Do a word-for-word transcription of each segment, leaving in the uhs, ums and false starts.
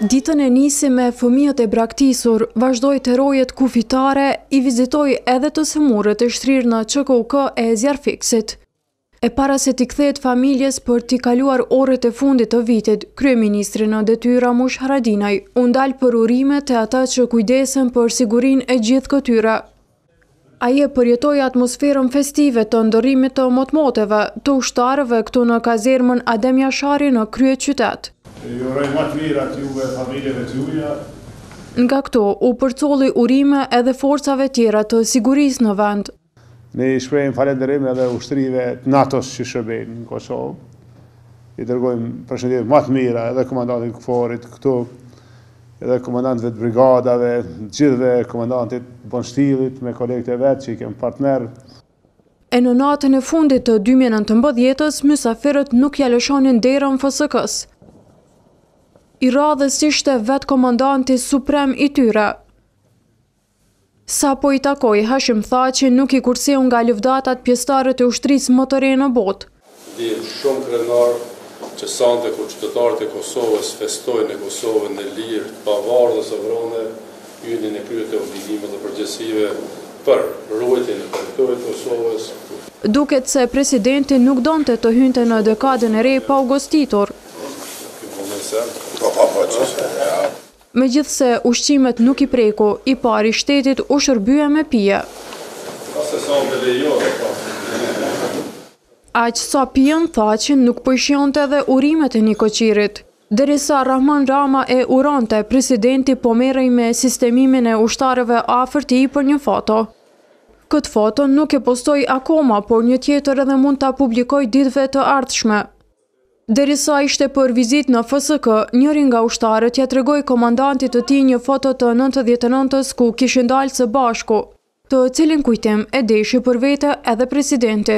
Ditën e nisi me fëmijët e braktisur, vazhdoi të rojet kufitare, i vizitoi edhe të sëmurët e shtrirë në Q K U K e Zjarfiksit. E para se t'i kthehet familjes për t'i kaluar orët e fundit të vitit, kryeministri në detyrë Ramush Haradinaj u ndal për urime te ata që kujdesen për sigurinë e gjithë këtyre. Ai e përjetoi atmosferën festive të ndërrimit të motmoteve të ushtarëve këtu në kazermën Adem Jashari në kryeqytet. Ju uroj më të mirat juve, familjeve tuaja. Nga këto u përcolli urime edhe forcave tjera të sigurisë në vend. Ne i shprehim falënderim edhe ushtrive të NATO-s që shërbejnë në Kosovë. I dërgojmë përshëndetje më të mira edhe komandantit KFOR-it këtu, edhe komandantëve të brigadave, gjithëve komandantit Bonshtillit me kolegët e vet që i kemë partner. E në natën e fundit të dy mijë e nëntëmbëdhjetës, mysafirët nuk ja lëshonin derën F S K-s. I radhës ishte vetë komandanti suprem i tyre. Sa po i takoi, Hashim tha që nuk i kurseu nga lëvdatat pjesëtarët e ushtrisë më të re në botë. Di shumë krenar që sante kur qytetarët e Kosovës festojnë në Kosovën e lirë, pavarë dhe sovrone, hynin e kryet e obligime dhe përgjësive për ruajtjen e territorit të Kosovës. Duket se presidenti nuk donte të hynte në dekadën e re pa u gostitur. Megjithse ushqimet nuk i preku, i pari shtetit u shërbye me pije. Aq sa pijen tha që nuk po i shijonte edhe urimet e Nikoqirit. Derisa Rahman Rama e uronte, presidenti po merrej me sistemimin e ushtarëve afër tij për një foto. Këtë foto nuk e postoi akoma, por një tjetër edhe mund ta publikoj ditëve të ardhshme. Derisa ishte për vizit në F S K, njëri nga ushtarët ja tregoi komandantit të tij një foto të nëntëdhjetë e nëntës ku kishin dalë së bashku, të cilin kujtim e deshi për vete edhe presidenti.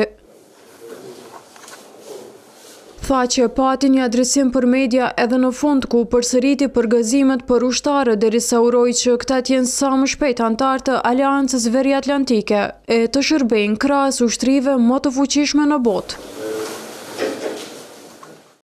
Tha që pati një adresim për media edhe në fund ku përsëriti për gëzimet për ushtarët derisa uroi që këta t'jenë sa më shpejt antar të Aleancës Veriatlantike e të shërbejnë krahas ushtrive më të fuqishme në botë.